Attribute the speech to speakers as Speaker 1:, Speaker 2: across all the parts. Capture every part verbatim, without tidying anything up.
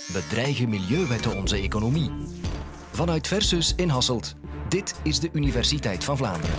Speaker 1: Bedreigen milieuwetten onze economie? Vanuit Versus in Hasselt. Dit is de Universiteit van Vlaanderen.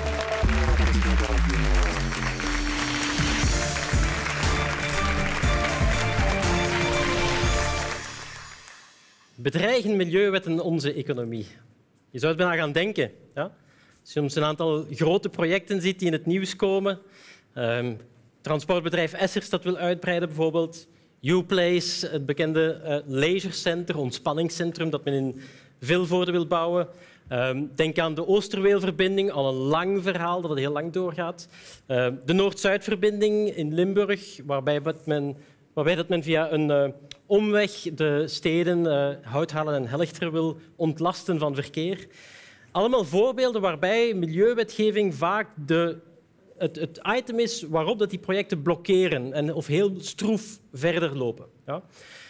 Speaker 2: Bedreigen milieuwetten onze economie? Je zou het bijna gaan denken. Ja? Als je soms een aantal grote projecten ziet die in het nieuws komen. Um, transportbedrijf Essers dat wil uitbreiden bijvoorbeeld. Uplace, het bekende uh, leisurecenter, ontspanningscentrum dat men in Vilvoorde wil bouwen. Um, denk aan de Oosterweelverbinding, al een lang verhaal dat het heel lang doorgaat. Uh, de Noord-Zuidverbinding in Limburg, waarbij, men, waarbij dat men via een uh, omweg de steden uh, Houthalen en Helchter wil ontlasten van verkeer. Allemaal voorbeelden waarbij milieuwetgeving vaak de, het, het item is waarop dat die projecten blokkeren en, of heel stroef verder lopen. Ja.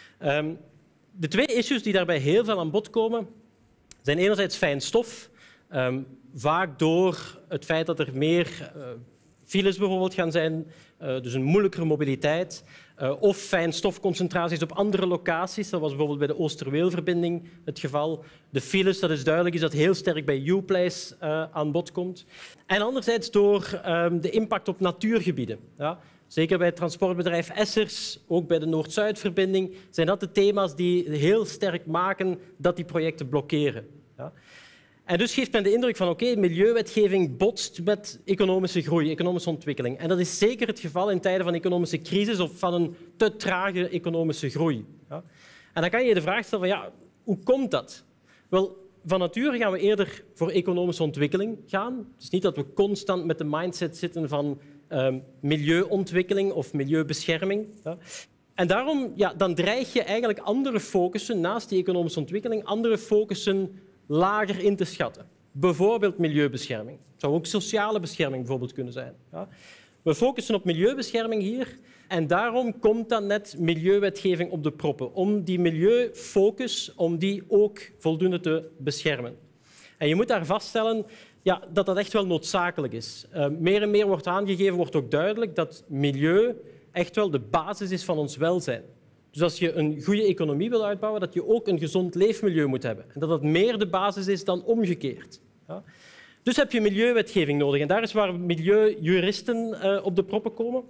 Speaker 2: Um, de twee issues die daarbij heel veel aan bod komen zijn enerzijds fijn stof, um, vaak door het feit dat er meer uh, files bijvoorbeeld gaan zijn, uh, dus een moeilijkere mobiliteit, uh, of fijnstofconcentraties op andere locaties. Dat was bijvoorbeeld bij de Oosterweelverbinding het geval. De files, dat is duidelijk, is dat heel sterk bij Uplace uh, aan bod komt. En anderzijds door um, de impact op natuurgebieden. Ja. Zeker bij het transportbedrijf Essers, ook bij de Noord-Zuidverbinding, zijn dat de thema's die heel sterk maken dat die projecten blokkeren. Ja. En dus geeft men de indruk van oké, okay, milieuwetgeving botst met economische groei, economische ontwikkeling. En dat is zeker het geval in tijden van economische crisis of van een te trage economische groei. Ja. En dan kan je je de vraag stellen van ja, hoe komt dat? Wel, van nature gaan we eerder voor economische ontwikkeling gaan. Het is niet dat we constant met de mindset zitten van um, milieuontwikkeling of milieubescherming. Ja. En daarom ja, dan dreig je eigenlijk andere focussen, naast die economische ontwikkeling, andere focussen lager in te schatten. Bijvoorbeeld milieubescherming. Het zou ook sociale bescherming bijvoorbeeld kunnen zijn. Ja. We focussen op milieubescherming hier en daarom komt dan net milieuwetgeving op de proppen. Om die milieufocus om die ook voldoende te beschermen. En je moet daar vaststellen ja, dat dat echt wel noodzakelijk is. Uh, meer en meer wordt aangegeven, wordt ook duidelijk dat milieu echt wel de basis is van ons welzijn. Dus als je een goede economie wil uitbouwen, dat je ook een gezond leefmilieu moet hebben. En dat dat meer de basis is dan omgekeerd. Ja. Dus heb je milieuwetgeving nodig. En daar is waar milieujuristen uh, op de proppen komen.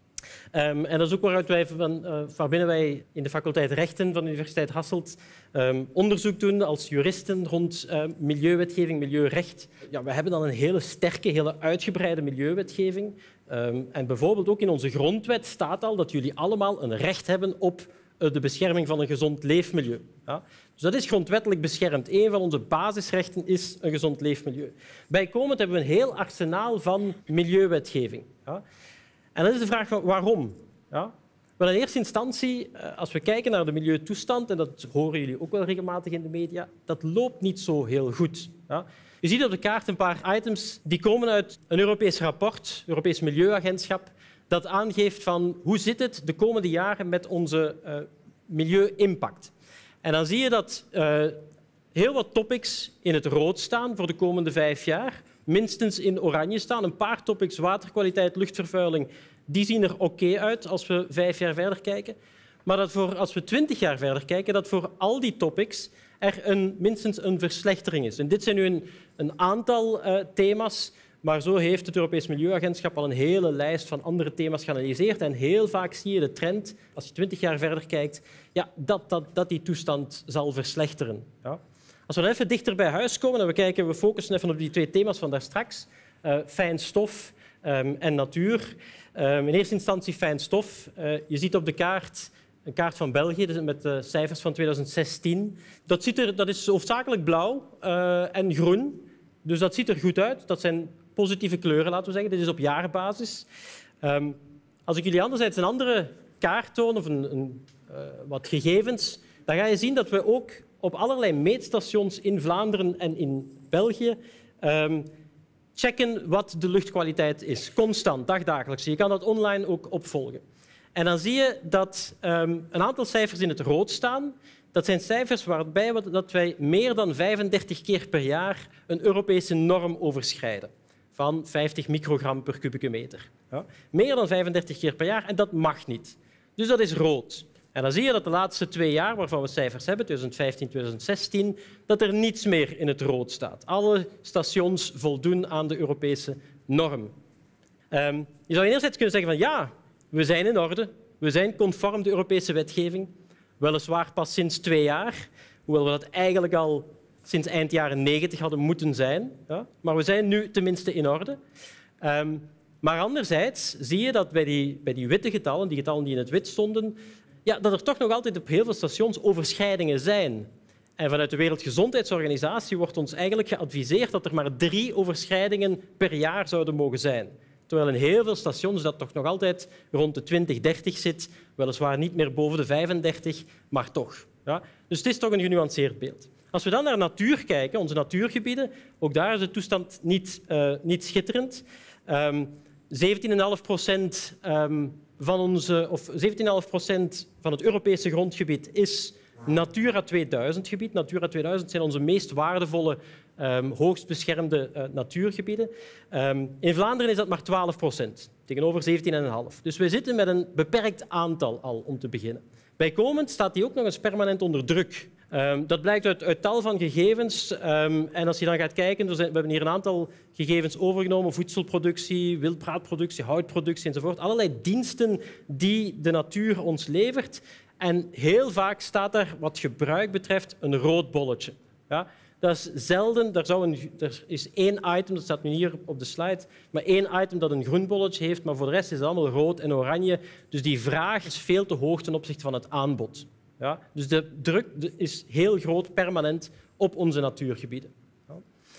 Speaker 2: Um, en dat is ook waaruit wij van, uh, waarbinnen wij in de faculteit Rechten van de Universiteit Hasselt um, onderzoek doen als juristen rond uh, milieuwetgeving, milieurecht. Ja, we hebben dan een hele sterke, hele uitgebreide milieuwetgeving. Um, en bijvoorbeeld ook in onze grondwet staat al dat jullie allemaal een recht hebben op uh, de bescherming van een gezond leefmilieu. Ja? Dus dat is grondwettelijk beschermd. Een van onze basisrechten is een gezond leefmilieu. Bijkomend hebben we een heel arsenaal van milieuwetgeving. Ja? En dan is de vraag van waarom? Ja? Wel, in eerste instantie, als we kijken naar de milieutoestand, en dat horen jullie ook wel regelmatig in de media, dat loopt niet zo heel goed. Ja? Je ziet op de kaart een paar items die komen uit een Europees rapport, het Europees Milieuagentschap, dat aangeeft van hoe zit het de komende jaren met onze uh, milieu-impact. En dan zie je dat uh, heel wat topics in het rood staan voor de komende vijf jaar. Minstens in oranje staan. Een paar topics, waterkwaliteit, luchtvervuiling, die zien er oké okay uit als we vijf jaar verder kijken. Maar dat voor, als we twintig jaar verder kijken, dat voor al die topics er een, minstens een verslechtering is. En dit zijn nu een, een aantal uh, thema's, maar zo heeft het Europees Milieuagentschap al een hele lijst van andere thema's geanalyseerd. En heel vaak zie je de trend, als je twintig jaar verder kijkt, ja, dat, dat, dat die toestand zal verslechteren. Ja. Als we dan even dichter bij huis komen en we kijken, we focussen even op die twee thema's van daar straks, uh, fijn stof um, en natuur. Um, in eerste instantie fijn stof. Uh, je ziet op de kaart een kaart van België dus met de cijfers van twintig zestien. Dat, ziet er, dat is hoofdzakelijk blauw uh, en groen, dus dat ziet er goed uit. Dat zijn positieve kleuren, laten we zeggen. Dit is op jaarbasis. Um, als ik jullie anderzijds een andere kaart toon of een, een, uh, wat gegevens, dan ga je zien dat we ook op allerlei meetstations in Vlaanderen en in België um, checken wat de luchtkwaliteit is. Constant, dagdagelijks. Je kan dat online ook opvolgen. En dan zie je dat um, een aantal cijfers in het rood staan. Dat zijn cijfers waarbij we, dat wij meer dan vijfendertig keer per jaar een Europese norm overschrijden. Van vijftig microgram per kubieke meter. Ja. Meer dan vijfendertig keer per jaar en dat mag niet. Dus dat is rood. En dan zie je dat de laatste twee jaar, waarvan we cijfers hebben, twintig vijftien, twintig zestien, dat er niets meer in het rood staat. Alle stations voldoen aan de Europese norm. Um, je zou enerzijds kunnen zeggen van ja, we zijn in orde, we zijn conform de Europese wetgeving, weliswaar pas sinds twee jaar, hoewel we dat eigenlijk al sinds eind jaren negentig hadden moeten zijn. Ja? Maar we zijn nu tenminste in orde. Um, maar anderzijds zie je dat bij die, bij die witte getallen, die getallen die in het wit stonden, ja, dat er toch nog altijd op heel veel stations overschrijdingen zijn. En vanuit de Wereldgezondheidsorganisatie wordt ons eigenlijk geadviseerd dat er maar drie overschrijdingen per jaar zouden mogen zijn. Terwijl in heel veel stations dat toch nog altijd rond de twintig, dertig zit, weliswaar niet meer boven de vijfendertig, maar toch. Ja? Dus het is toch een genuanceerd beeld. Als we dan naar natuur kijken, onze natuurgebieden, ook daar is de toestand niet, uh, niet schitterend. Um, zeventien komma vijf procent um, van, onze, of zeventien komma vijf procent van het Europese grondgebied is Natura tweeduizend gebied. Natura tweeduizend zijn onze meest waardevolle, um, hoogst beschermde uh, natuurgebieden. Um, in Vlaanderen is dat maar twaalf procent, tegenover zeventien komma vijf. Dus we zitten met een beperkt aantal al om te beginnen. Bijkomend staat die ook nog eens permanent onder druk. Um, dat blijkt uit, uit tal van gegevens. Um, en als je dan gaat kijken, we hebben hier een aantal gegevens overgenomen. Voedselproductie, wildbraadproductie, houtproductie enzovoort. Allerlei diensten die de natuur ons levert. En heel vaak staat daar, wat gebruik betreft, een rood bolletje. Ja? Dat is zelden. Er, zou een, er is één item, dat staat nu hier op de slide, maar één item dat een groen bolletje heeft, maar voor de rest is het allemaal rood en oranje. Dus die vraag is veel te hoog ten opzichte van het aanbod. Ja? Dus de druk is heel groot, permanent, op onze natuurgebieden. Ja?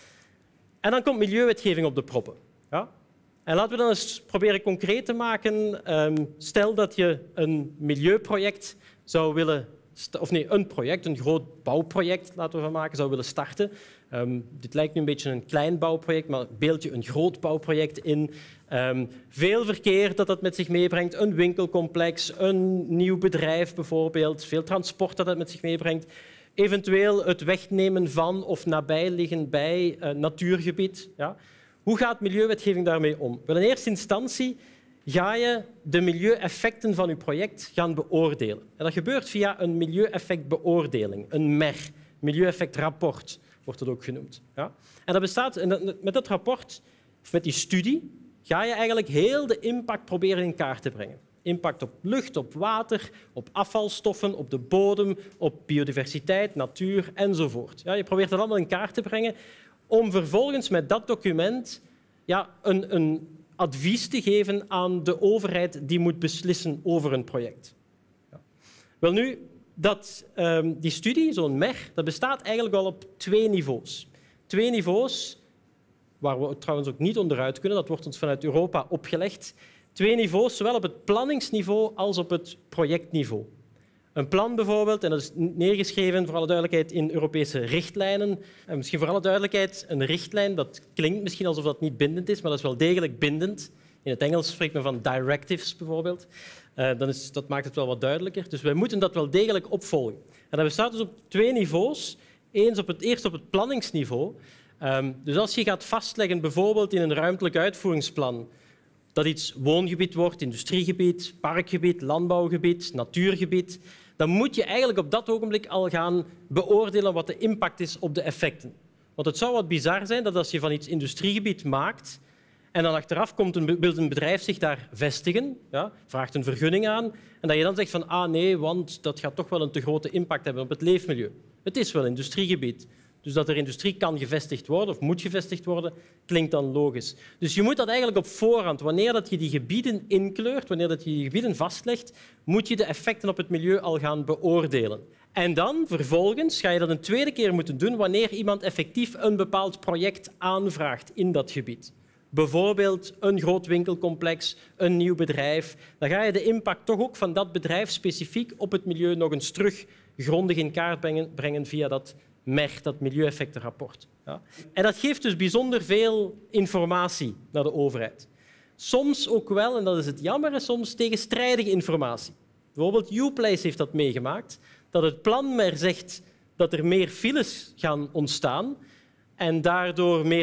Speaker 2: En dan komt milieuwetgeving op de proppen. Ja? En laten we dan eens proberen concreet te maken. Um, stel dat je een milieuproject zou willen... Of nee, een project, een groot bouwproject, laten we van maken, zou willen starten. Um, dit lijkt nu een beetje een klein bouwproject, maar beeld je een groot bouwproject in. Um, veel verkeer dat dat met zich meebrengt, een winkelcomplex, een nieuw bedrijf bijvoorbeeld, veel transport dat dat met zich meebrengt. Eventueel het wegnemen van of nabijliggend bij uh, natuurgebied. Ja. Hoe gaat milieuwetgeving daarmee om? Wel, in eerste instantie ga je de milieueffecten van je project gaan beoordelen. En dat gebeurt via een milieueffectbeoordeling, een M E R, milieueffectrapport wordt het ook genoemd. Ja? En dat bestaat, en met dat rapport, of met die studie, ga je eigenlijk heel de impact proberen in kaart te brengen. Impact op lucht, op water, op afvalstoffen, op de bodem, op biodiversiteit, natuur enzovoort. Ja, je probeert dat allemaal in kaart te brengen om vervolgens met dat document ja, een, een advies te geven aan de overheid die moet beslissen over een project. Ja. Wel nu, dat, um, die studie, zo'n M E R, dat bestaat eigenlijk al op twee niveaus. Twee niveaus, waar we trouwens ook niet onderuit kunnen, dat wordt ons vanuit Europa opgelegd. Twee niveaus, zowel op het planningsniveau als op het projectniveau. Een plan bijvoorbeeld, en dat is neergeschreven voor alle duidelijkheid in Europese richtlijnen. En misschien voor alle duidelijkheid, een richtlijn, dat klinkt misschien alsof dat niet bindend is, maar dat is wel degelijk bindend. In het Engels spreekt men van directives bijvoorbeeld. Uh, dan is, dat maakt het wel wat duidelijker. Dus wij moeten dat wel degelijk opvolgen. En dat bestaat dus op twee niveaus. Eens op het, eerst op het planningsniveau. Um, dus als je gaat vastleggen, bijvoorbeeld in een ruimtelijk uitvoeringsplan, dat iets woongebied wordt, industriegebied, parkgebied, landbouwgebied, natuurgebied, dan moet je eigenlijk op dat ogenblik al gaan beoordelen wat de impact is op de effecten. Want het zou wat bizar zijn dat als je van iets industriegebied maakt en dan achteraf komt een, wil een bedrijf zich daar vestigen, ja, vraagt een vergunning aan, en dat je dan zegt van ah nee, want dat gaat toch wel een te grote impact hebben op het leefmilieu. Het is wel industriegebied. Dus dat er industrie kan gevestigd worden of moet gevestigd worden, klinkt dan logisch. Dus je moet dat eigenlijk op voorhand, wanneer dat je die gebieden inkleurt, wanneer dat je die gebieden vastlegt, moet je de effecten op het milieu al gaan beoordelen. En dan, vervolgens, ga je dat een tweede keer moeten doen wanneer iemand effectief een bepaald project aanvraagt in dat gebied. Bijvoorbeeld een groot winkelcomplex, een nieuw bedrijf. Dan ga je de impact toch ook van dat bedrijf specifiek op het milieu nog eens terug grondig in kaart brengen, brengen via dat M E R, dat milieueffectenrapport. Ja. En dat geeft dus bijzonder veel informatie naar de overheid. Soms ook wel, en dat is het jammer, soms tegenstrijdige informatie. Bijvoorbeeld Uplace heeft dat meegemaakt, dat het plan M E R zegt dat er meer files gaan ontstaan en daardoor meer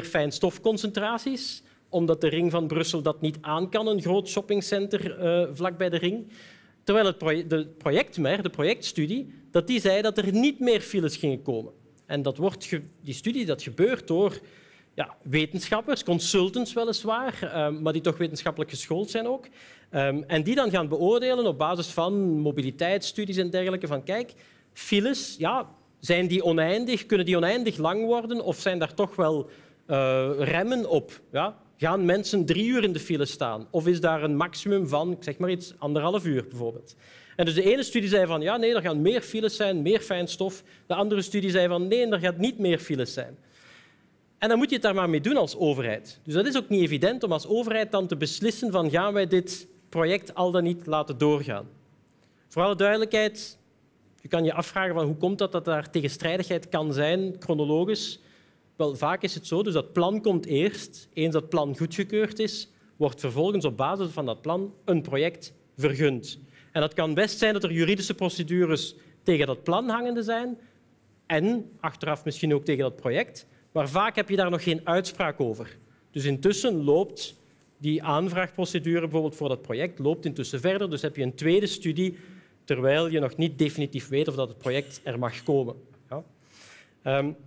Speaker 2: fijnstofconcentraties, omdat de ring van Brussel dat niet aan kan, een groot shoppingcenter uh, vlak bij de ring. Terwijl het proje de projectmer, de projectstudie, dat die zei dat er niet meer files gingen komen. En dat wordt die studie dat gebeurt door ja, wetenschappers, consultants weliswaar, um, maar die toch wetenschappelijk geschoold zijn ook. Um, en die dan gaan beoordelen op basis van mobiliteitsstudies en dergelijke. Van kijk, files, ja, zijn die oneindig? Kunnen die oneindig lang worden? Of zijn daar toch wel uh, remmen op? Ja? Gaan mensen drie uur in de file staan? Of is daar een maximum van, ik zeg maar iets, anderhalf uur bijvoorbeeld? En dus de ene studie zei van ja, nee, er gaan meer files zijn, meer fijnstof. De andere studie zei van nee, er gaat niet meer files zijn. En dan moet je het daar maar mee doen als overheid. Dus dat is ook niet evident om als overheid dan te beslissen van gaan wij dit project al dan niet laten doorgaan. Voor alle duidelijkheid, je kan je afvragen van hoe komt dat dat daar tegenstrijdigheid kan zijn, chronologisch. Wel, vaak is het zo, dus dat plan komt eerst. Eens dat plan goedgekeurd is, wordt vervolgens op basis van dat plan een project vergund. En dat kan best zijn dat er juridische procedures tegen dat plan hangende zijn en achteraf misschien ook tegen dat project. Maar vaak heb je daar nog geen uitspraak over. Dus intussen loopt die aanvraagprocedure bijvoorbeeld voor dat project loopt intussen verder. Dus heb je een tweede studie terwijl je nog niet definitief weet of dat het project er mag komen. Ja. Um,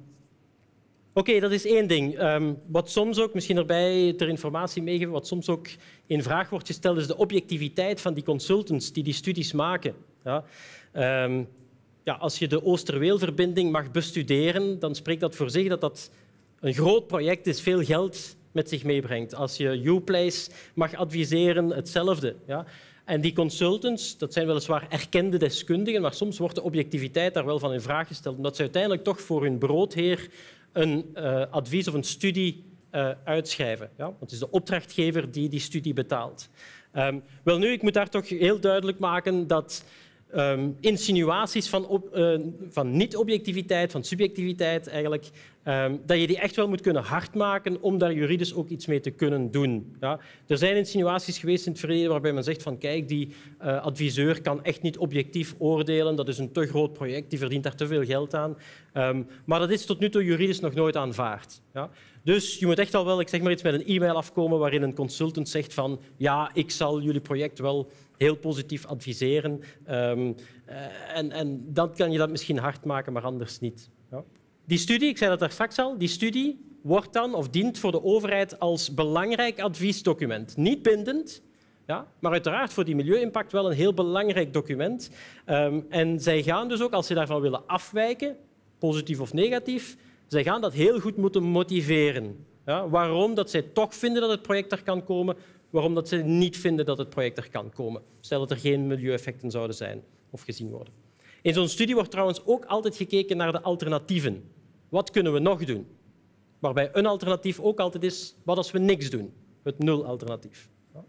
Speaker 2: Oké, okay, dat is één ding. Um, wat soms ook, misschien erbij ter informatie meegeven, wat soms ook in vraag wordt gesteld, is de objectiviteit van die consultants die die studies maken. Ja. Um, ja, als je de Oosterweelverbinding mag bestuderen, dan spreekt dat voor zich dat dat een groot project is, veel geld met zich meebrengt. Als je Uplace mag adviseren, hetzelfde. Ja. En die consultants, dat zijn weliswaar erkende deskundigen, maar soms wordt de objectiviteit daar wel van in vraag gesteld, omdat ze uiteindelijk toch voor hun broodheer een uh, advies of een studie uh, uitschrijven. Ja? Want het is de opdrachtgever die die studie betaalt. Um, wel nu, ik moet daar toch heel duidelijk maken dat um, insinuaties van, op, uh, van niet-objectiviteit, van subjectiviteit eigenlijk, um, dat je die echt wel moet kunnen hardmaken om daar juridisch ook iets mee te kunnen doen. Ja? Er zijn insinuaties geweest in het verleden waarbij men zegt van kijk, die uh, adviseur kan echt niet objectief oordelen, dat is een te groot project, die verdient daar te veel geld aan. Um, maar dat is tot nu toe juridisch nog nooit aanvaard. Ja? Dus je moet echt al wel, ik zeg maar iets, met een e-mail afkomen waarin een consultant zegt van ja, ik zal jullie project wel heel positief adviseren. Um, uh, en, en dan kan je dat misschien hard maken, maar anders niet. Ja? Die studie, ik zei dat daar straks al, die studie wordt dan of dient voor de overheid als belangrijk adviesdocument. Niet bindend, ja, maar uiteraard voor die milieu-impact wel een heel belangrijk document. Um, en zij gaan dus ook, als ze daarvan willen afwijken, positief of negatief, zij gaan dat heel goed moeten motiveren. Ja, waarom dat zij toch vinden dat het project er kan komen, waarom dat ze niet vinden dat het project er kan komen. Stel dat er geen milieueffecten zouden zijn of gezien worden. In zo'n studie wordt trouwens ook altijd gekeken naar de alternatieven. Wat kunnen we nog doen? Waarbij een alternatief ook altijd is, wat als we niks doen? Het nul-alternatief. Ja.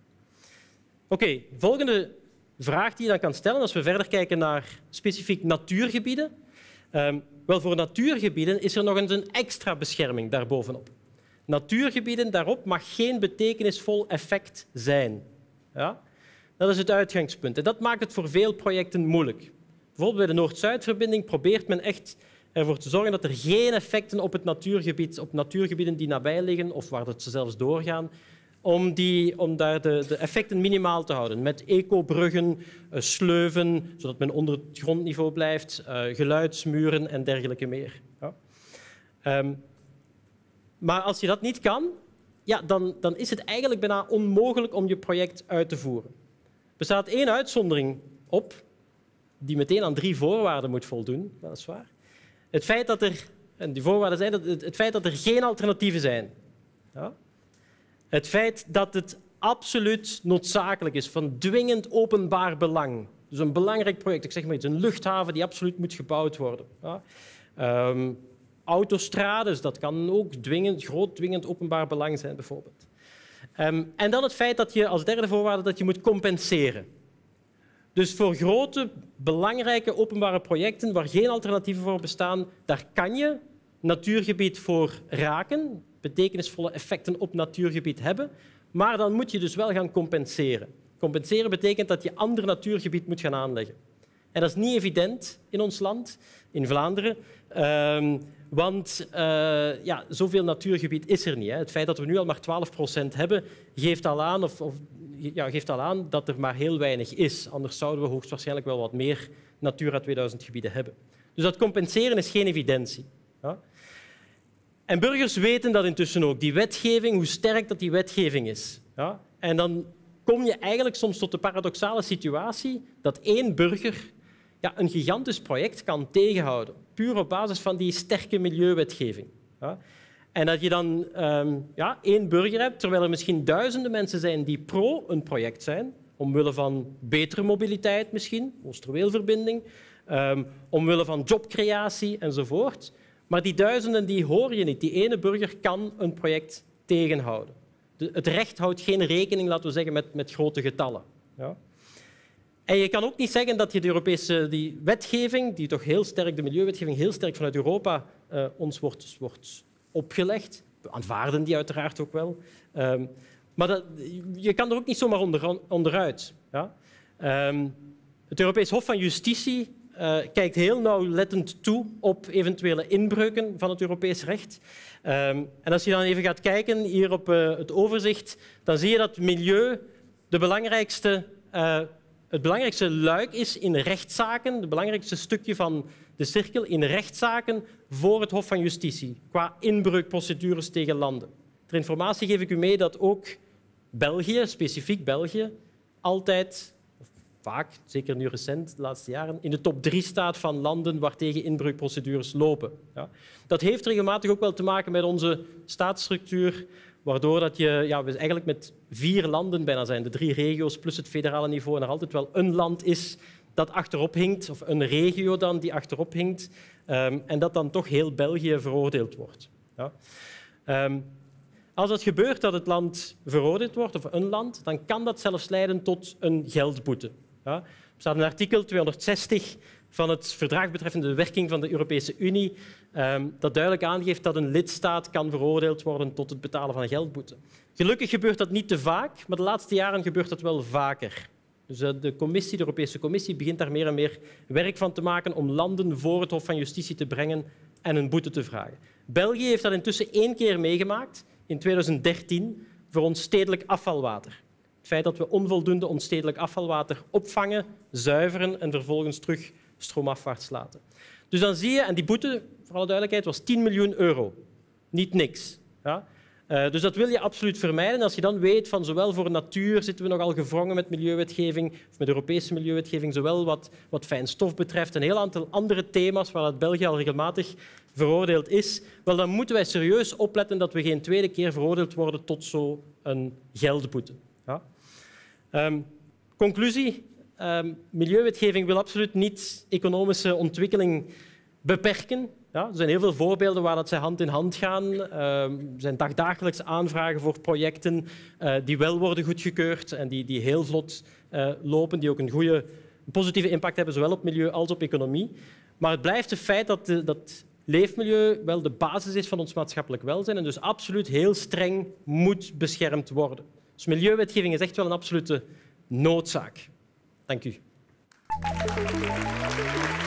Speaker 2: Oké, okay, volgende vraag die je dan kan stellen als we verder kijken naar specifiek natuurgebieden. Um, wel, voor natuurgebieden is er nog eens een extra bescherming daarbovenop. Natuurgebieden, daarop mag geen betekenisvol effect zijn. Ja? Dat is het uitgangspunt. En dat maakt het voor veel projecten moeilijk. Bijvoorbeeld bij de Noord-Zuidverbinding probeert men echt ervoor te zorgen dat er geen effecten op het natuurgebied, op natuurgebieden die nabij liggen of waar ze zelfs doorgaan, om, die, om daar de, de effecten minimaal te houden. Met ecobruggen, uh, sleuven, zodat men onder het grondniveau blijft, uh, geluidsmuren en dergelijke meer. Ja. Um, maar als je dat niet kan, ja, dan, dan is het eigenlijk bijna onmogelijk om je project uit te voeren. Er bestaat één uitzondering op, die meteen aan drie voorwaarden moet voldoen, dat is waar. Het feit dat er, en die voorwaarden zijn dat het, het feit dat er geen alternatieven zijn. Ja. Het feit dat het absoluut noodzakelijk is, van dwingend openbaar belang. Dus een belangrijk project, ik zeg maar iets, een luchthaven die absoluut moet gebouwd worden. Ja. Um, autostrades, dat kan ook dwingend, groot dwingend openbaar belang zijn, bijvoorbeeld. Um, en dan het feit dat je als derde voorwaarde dat je moet compenseren. Dus voor grote, belangrijke openbare projecten waar geen alternatieven voor bestaan, daar kan je natuurgebied voor raken, betekenisvolle effecten op natuurgebied hebben, maar dan moet je dus wel gaan compenseren. Compenseren betekent dat je ander natuurgebied moet gaan aanleggen. En dat is niet evident in ons land, in Vlaanderen, um, want uh, ja, zoveel natuurgebied is er niet. Hè. Het feit dat we nu al maar twaalf procent hebben, geeft al aan, of, of ja, geeft al aan dat er maar heel weinig is. Anders zouden we hoogstwaarschijnlijk wel wat meer Natura tweeduizend gebieden hebben. Dus dat compenseren is geen evidentie. Ja? En burgers weten dat intussen ook, die wetgeving, hoe sterk dat die wetgeving is. Ja? En dan kom je eigenlijk soms tot de paradoxale situatie dat één burger ja, een gigantisch project kan tegenhouden, puur op basis van die sterke milieuwetgeving. Ja? En dat je dan um, ja, één burger hebt, terwijl er misschien duizenden mensen zijn die pro een project zijn, omwille van betere mobiliteit misschien, Oosterweelverbinding, um, omwille van jobcreatie enzovoort. Maar die duizenden die hoor je niet. Die ene burger kan een project tegenhouden. De, het recht houdt geen rekening, laten we zeggen, met, met grote getallen. Ja? En je kan ook niet zeggen dat je de Europese die wetgeving, die toch heel sterk, de milieuwetgeving heel sterk vanuit Europa uh, ons wordt, wordt opgelegd. We aanvaarden die uiteraard ook wel. Um, maar dat, je kan er ook niet zomaar onder, onderuit. Ja? Um, het Europees Hof van Justitie uh, kijkt heel nauwlettend toe op eventuele inbreuken van het Europees recht. Um, en als je dan even gaat kijken hier op uh, het overzicht, dan zie je dat milieu de belangrijkste, uh, het belangrijkste luik is in rechtszaken, het belangrijkste stukje van de cirkel in rechtszaken voor het Hof van Justitie, qua inbreukprocedures tegen landen. Ter informatie geef ik u mee dat ook België, specifiek België, altijd, of vaak, zeker nu recent, de laatste jaren, in de top drie staat van landen waartegen inbreukprocedures lopen. Ja. Dat heeft regelmatig ook wel te maken met onze staatsstructuur, waardoor dat je, ja, we eigenlijk met vier landen bijna zijn, de drie regio's plus het federale niveau, en er altijd wel een land is dat achterop hinkt, of een regio dan die achterop hinkt, um, en dat dan toch heel België veroordeeld wordt. Ja. Um, als het gebeurt dat het land veroordeeld wordt, of een land, dan kan dat zelfs leiden tot een geldboete. Ja. Er staat in artikel tweehonderdzestig van het verdrag betreffende de werking van de Europese Unie, um, dat duidelijk aangeeft dat een lidstaat kan veroordeeld worden tot het betalen van een geldboete. Gelukkig gebeurt dat niet te vaak, maar de laatste jaren gebeurt dat wel vaker. Dus de, commissie, de Europese Commissie begint daar meer en meer werk van te maken om landen voor het Hof van Justitie te brengen en een boete te vragen. België heeft dat intussen één keer meegemaakt, in tweeduizend dertien, voor ons stedelijk afvalwater. Het feit dat we onvoldoende ons stedelijk afvalwater opvangen, zuiveren en vervolgens terug stroomafwaarts laten. Dus dan zie je, en die boete, voor alle duidelijkheid, was tien miljoen euro. Niet niks. Ja? Uh, dus dat wil je absoluut vermijden. Als je dan weet van zowel voor natuur zitten we nogal gevrongen met milieuwetgeving, of met Europese milieuwetgeving, zowel wat, wat fijn stof betreft, een heel aantal andere thema's waar België al regelmatig veroordeeld is, wel, dan moeten wij serieus opletten dat we geen tweede keer veroordeeld worden tot zo'n geldboete. Ja? Um, conclusie. Um, milieuwetgeving wil absoluut niet economische ontwikkeling beperken. Ja, er zijn heel veel voorbeelden waar dat zij hand in hand gaan. Uh, er zijn dagdagelijks aanvragen voor projecten uh, die wel worden goedgekeurd en die, die heel vlot uh, lopen, die ook een goede positieve impact hebben, zowel op milieu als op economie. Maar het blijft het feit dat, de, dat leefmilieu wel de basis is van ons maatschappelijk welzijn en dus absoluut heel streng moet beschermd worden. Dus milieuwetgeving is echt wel een absolute noodzaak. Dank u.